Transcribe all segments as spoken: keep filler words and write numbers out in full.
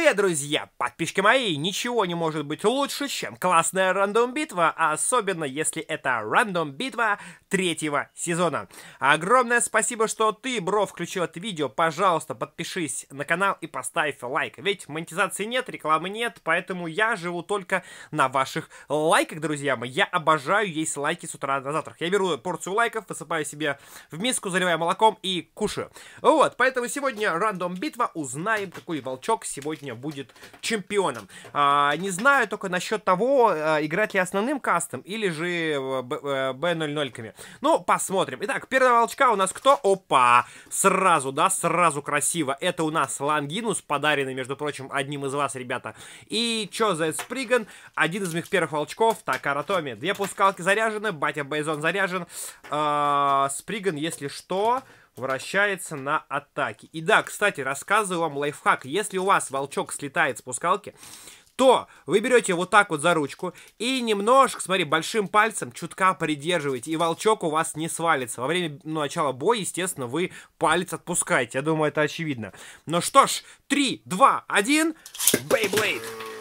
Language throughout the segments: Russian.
Привет, друзья! Подписчики мои, ничего не может быть лучше, чем классная рандом-битва, особенно если это рандом-битва третьего сезона. Огромное спасибо, что ты, бро, включил это видео. Пожалуйста, подпишись на канал и поставь лайк. Ведь монетизации нет, рекламы нет, поэтому я живу только на ваших лайках, друзья мои. Я обожаю есть лайки с утра на завтрак. Я беру порцию лайков, высыпаю себе в миску, заливаю молоком и кушаю. Вот, поэтому сегодня рандом-битва, узнаем, какой волчок сегодня будет чемпионом. А, не знаю только насчет того, а, играть ли основным кастом или же бэ ноль ноль-ками. Ну, посмотрим. Итак, первого волчка у нас кто? Опа! Сразу, да, сразу красиво. Это у нас Лангинус, подаренный, между прочим, одним из вас, ребята. И чё за Сприган? Один из моих первых волчков. Так, Аратоми. Две пускалки заряжены, батя Бейзон заряжен. А, Сприган, если что, вращается на атаке. И да, кстати, рассказываю вам лайфхак. Если у вас волчок слетает с пускалки, то вы берете вот так вот за ручку и немножко, смотри, большим пальцем чутка придерживаете, и волчок у вас не свалится. Во время ну, начала боя, естественно, вы палец отпускаете. Я думаю, это очевидно. Ну что ж, три, два, один, Бейблейд.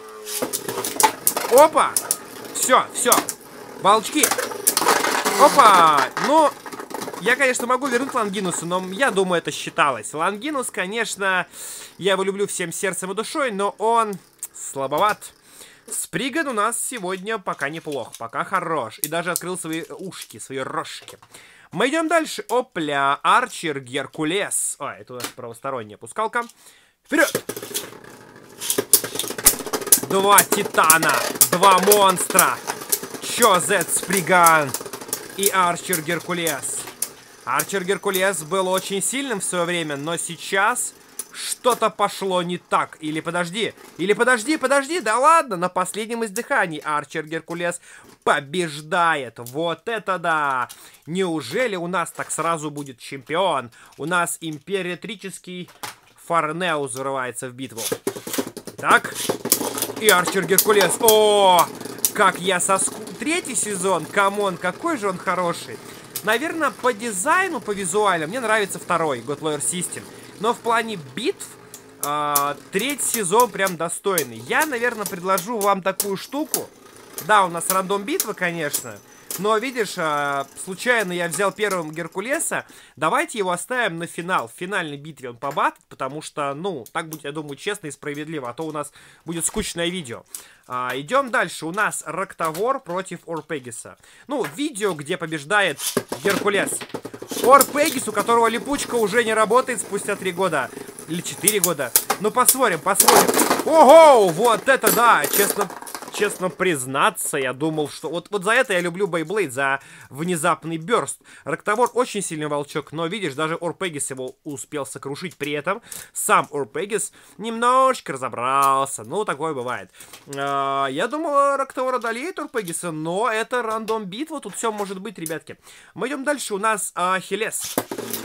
Опа! Все, все. Волчки. Опа! Ну... Я, конечно, могу вернуть Лангинуса, но я думаю, это считалось. Лангинус, конечно, я его люблю всем сердцем и душой, но он слабоват. Сприган у нас сегодня пока неплох, пока хорош. И даже открыл свои ушки, свои рожки. Мы идем дальше. Опля, Арчер, Геркулес. А, это у нас правосторонняя пускалка. Вперед! Два титана, два монстра. Чё, Зет Сприган и Арчер Геркулес. Арчер Геркулес был очень сильным в свое время, но сейчас что-то пошло не так. Или подожди, или подожди, подожди, да ладно, на последнем издыхании Арчер Геркулес побеждает. Вот это да! Неужели у нас так сразу будет чемпион? У нас императрический Фарнеус взрывается в битву. Так, и Арчер Геркулес. О, как я соску... Третий сезон, камон, какой же он хороший. Наверное, по дизайну, по визуалу мне нравится второй, God Lawyer System. Но в плане битв, э, третий сезон прям достойный. Я, наверное, предложу вам такую штуку. Да, у нас рандом битва, конечно. Но, видишь, э, случайно я взял первым Геркулеса. Давайте его оставим на финал. В финальной битве он побатит, потому что, ну, так будет, я думаю, честно и справедливо. А то у нас будет скучное видео. А, идем дальше. У нас Рактавор против Орпегиса. Ну, видео, где побеждает Геркулес. Орпегис, у которого липучка уже не работает спустя три года. Или четыре года. Ну, посмотрим, посмотрим. Ого, вот это да, честно... Честно признаться, я думал, что... Вот, вот за это я люблю Бейблейд, за внезапный бёрст. Рактавор очень сильный волчок, но, видишь, даже Орпегис его успел сокрушить. При этом сам Орпегис немножечко разобрался. Ну, такое бывает. А, я думал, Рактавор одолеет Орпегиса, но это рандом-битва. Тут все может быть, ребятки. Мы идем дальше. У нас Ахиллес.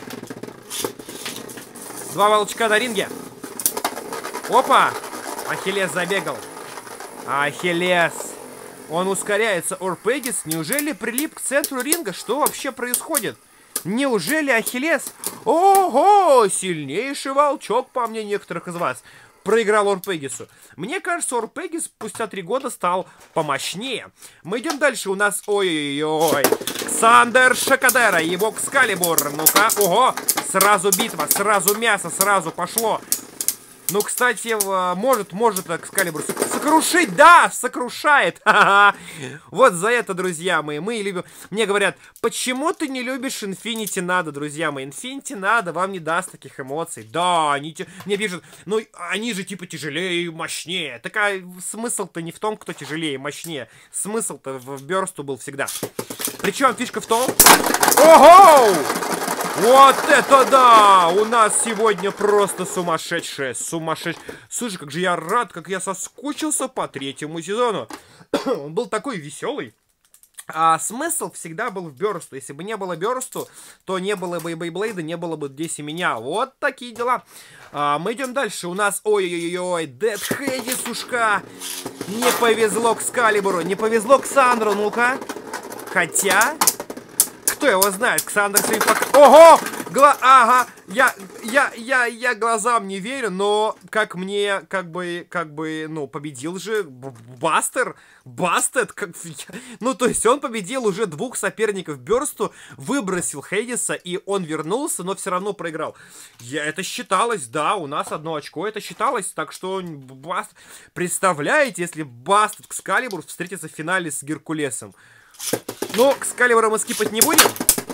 Два волчка на ринге. Опа! Ахиллес забегал. Ахиллес. Он ускоряется. Орпегис, неужели прилип к центру ринга? Что вообще происходит? Неужели Ахиллес? Ого! Сильнейший волчок, по мнению некоторых из вас, проиграл Орпегису. Мне кажется, Орпегис спустя три года стал помощнее. Мы идем дальше. У нас... Ой-ой-ой. Ксандер Шакадера. Его Экскалибур. Ну-ка. Ого! Сразу битва, сразу мясо, сразу пошло. Ну, кстати, может, может Экскалибур сокрушить, да, сокрушает. Вот за это, друзья мои, мы любим. Мне говорят, почему ты не любишь Инфинити Надо, друзья мои? Инфинити Надо вам не даст таких эмоций. Да, они мне пишут, ну, они же типа тяжелее и мощнее. Так а смысл-то не в том, кто тяжелее и мощнее. Смысл-то в бёрсту был всегда. Причем фишка в том... Ого! Вот это да! У нас сегодня просто сумасшедшее, сумасшедшее. Слушай, как же я рад, как я соскучился по третьему сезону. Он был такой веселый. А смысл всегда был в бёрсту. Если бы не было бёрсту, то не было бы и Бейблейда, не было бы здесь и меня. Вот такие дела. А, мы идем дальше. У нас, ой-ой-ой, Дэд Хэдисушка. Не повезло к Экскалибуру, не повезло к Сандру, ну-ка. Хотя... Кто его знает? Ксандр сегодня пока... Ого! Гла... Ага, я, я, я, я глазам не верю, но как мне, как бы, как бы, ну, победил же Бастер, Бастед, как... ну, то есть он победил уже двух соперников Бёрсту, выбросил Хейдиса, и он вернулся, но все равно проиграл. Я, это считалось, да, у нас одно очко, это считалось, так что, Баст... представляете, если Бастед Экскалибур встретится в финале с Геркулесом. Но Экскалибура мы скипать не будем.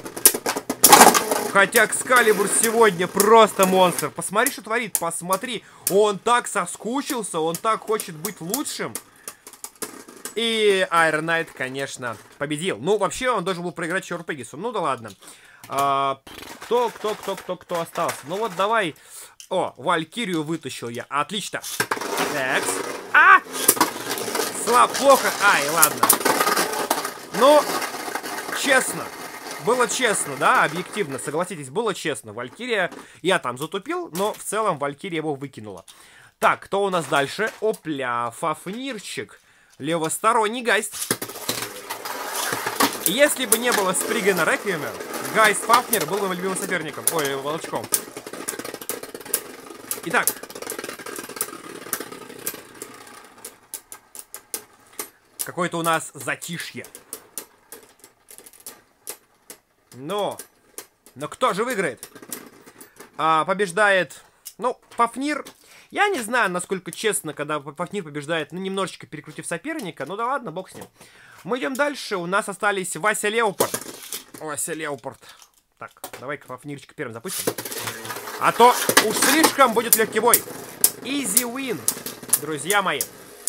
Хотя Экскалибур сегодня просто монстр. Посмотри, что творит, посмотри. Он так соскучился, он так хочет быть лучшим. И Iron Knight, конечно, победил. Ну, вообще, он должен был проиграть Чёру Пегису. Ну да ладно. А, кто, кто, кто, кто, кто остался? Ну вот давай. О, Валькирию вытащил я. Отлично. Так. А! Слаб, плохо. Ай, ладно. Ну, честно. Было честно, да, объективно, согласитесь, было честно. Валькирия, я там затупил, но в целом Валькирия его выкинула. Так, кто у нас дальше? Опля, Фафнирчик, левосторонний Гайст. Если бы не было Спригана Реквиема, Гайст Фафнир был моим любимым соперником. Ой, волчком. Итак. Какое-то у нас затишье. Но, но кто же выиграет? А, побеждает, ну, Фафнир. Я не знаю, насколько честно, когда Фафнир побеждает, ну, немножечко перекрутив соперника. Ну да ладно, бог с ним. Мы идем дальше. У нас остались Вася Леопард. Вася Леопард. Так, давай-ка Фафнирчика первым запустим. А то уж слишком будет легкий бой. Easy win, друзья мои.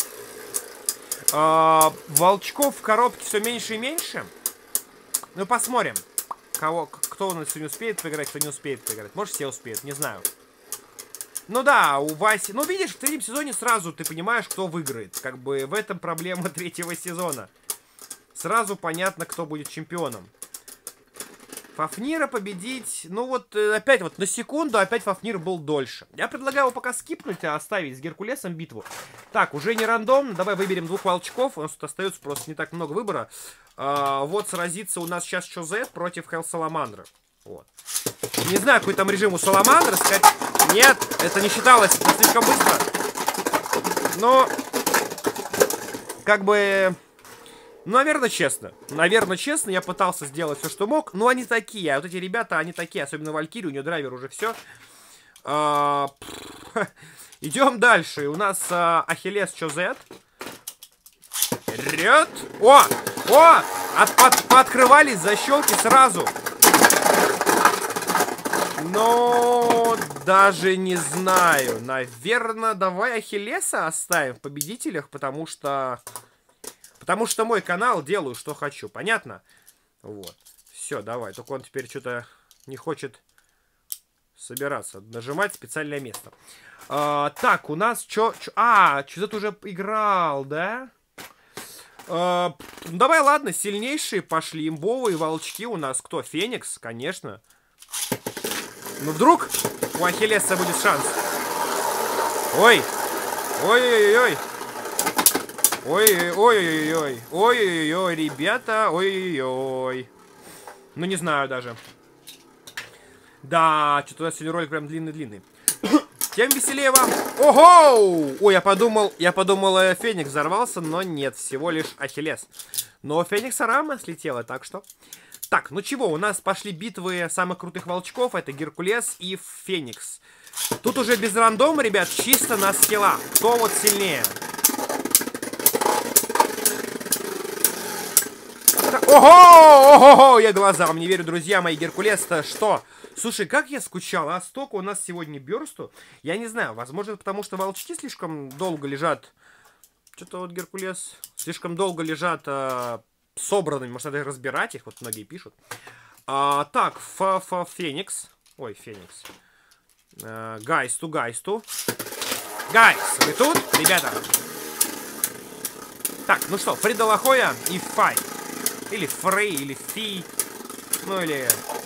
А, волчков в коробке все меньше и меньше. Ну, посмотрим. Кого, кто у нас сегодня успеет поиграть, кто не успеет поиграть. Может, все успеют, не знаю. Ну да, у Васи... Ну, видишь, в третьем сезоне сразу ты понимаешь, кто выиграет. Как бы в этом проблема третьего сезона. Сразу понятно, кто будет чемпионом. Фафнира победить... Ну вот, опять вот на секунду опять Фафнир был дольше. Я предлагаю его пока скипнуть, а оставить с Геркулесом битву. Так, уже не рандомно. Давай выберем двух волчков. У нас тут остается просто не так много выбора. А, вот сразится у нас сейчас Чозет против Хелл Саламандра. Вот. Не знаю, какой там режим у Саламандры. Сказать... Нет, это не считалось. Это слишком быстро. Но... Как бы... Ну, наверное, честно. Наверное, честно, я пытался сделать все, что мог. Но они такие. А вот эти ребята, они такие. Особенно Валькирия, у нее драйвер уже все. А, идем дальше. У нас а, Ахиллес Чозет. Вперед! О! О! От, от, пооткрывались защелки сразу. Но даже не знаю. Наверное, давай Ахиллеса оставим в победителях, потому что... Потому что мой канал, делаю, что хочу. Понятно? Вот. Все, давай. Только он теперь что-то не хочет собираться. Нажимать специальное место. А, так, у нас что... А, что-то уже играл, да? А, давай, ладно, сильнейшие пошли. Имбовые волчки у нас. Кто? Феникс, конечно. Ну, вдруг у Ахиллеса будет шанс. Ой. Ой-ой-ой. Ой-ой-ой-ой, ой-ой-ой, ребята, ой-ой-ой. Ну, не знаю даже. Да, что-то у нас сегодня ролик прям длинный-длинный. Тем веселее вам. Ого! Ой, я подумал, я подумал, Феникс взорвался, но нет, всего лишь Ахиллес. Но Феникса рама слетела, так что... Так, ну чего, у нас пошли битвы самых крутых волчков, это Геркулес и Феникс. Тут уже без рандома, ребят, чисто на скиллах. Кто вот сильнее? Ого! Ого! Я глазам не верю, друзья мои. Геркулес-то что? Слушай, как я скучал, а столько у нас сегодня Бёрсту. Я не знаю, возможно, потому что волчки слишком долго лежат. Что-то вот Геркулес слишком долго лежат э, собранными. Может, надо разбирать их, вот многие пишут. А, так, Фа-Фа Феникс. Ой, Феникс. А, Гайсту, Гайсту. Гайс, вы тут, ребята? Так, ну что, Фрида Лахоя и Фай. Или Фрей, или Фи. Ну, или...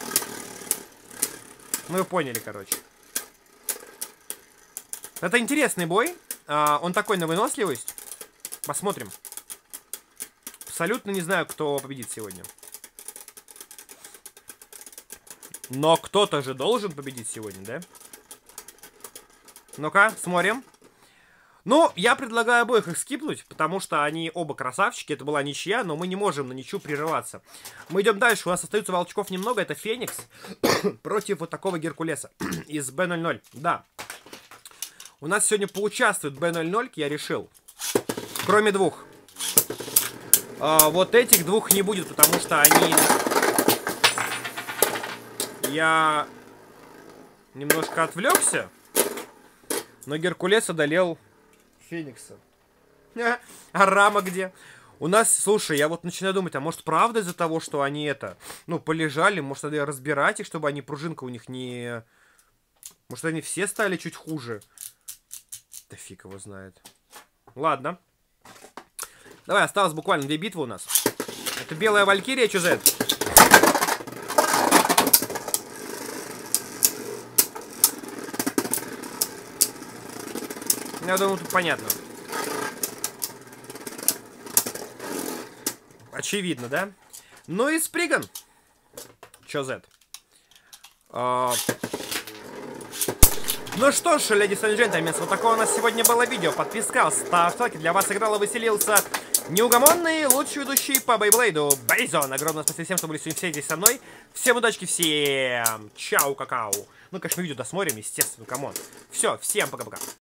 Ну, вы поняли, короче. Это интересный бой. А, он такой на выносливость. Посмотрим. Абсолютно не знаю, кто победит сегодня. Но кто-то же должен победить сегодня, да? Ну-ка, смотрим. Ну, я предлагаю обоих их скипнуть, потому что они оба красавчики. Это была ничья, но мы не можем на ничью прерываться. Мы идем дальше. У нас остается волчков немного. Это Феникс против вот такого Геркулеса из бэ ноль ноль. Да. У нас сегодня поучаствует бэ ноль ноль, я решил. Кроме двух. А, вот этих двух не будет, потому что они... Я немножко отвлекся, но Геркулес одолел Феникса. А Рама где? У нас, слушай, я вот начинаю думать, а может правда из-за того, что они это, ну, полежали, может надо разбирать их, чтобы они, пружинка у них не... Может они все стали чуть хуже? Да фиг его знает. Ладно. Давай, осталось буквально две битвы у нас. Это белая валькирия, что за это? Я думаю, тут понятно. Очевидно, да? Ну и Сприган. Чё за это? А... Ну что ж, леди и джентльмены, вот такое у нас сегодня было видео. Подписка, ставь лайки. Для вас играл и веселился неугомонный, лучший ведущий по Бейблейду Бейзон. Огромное спасибо всем, что были сегодня все здесь со мной. Всем удачи, всем чао, какао. Ну, конечно, мы видео досмотрим, естественно, камон. Все, всем пока-пока.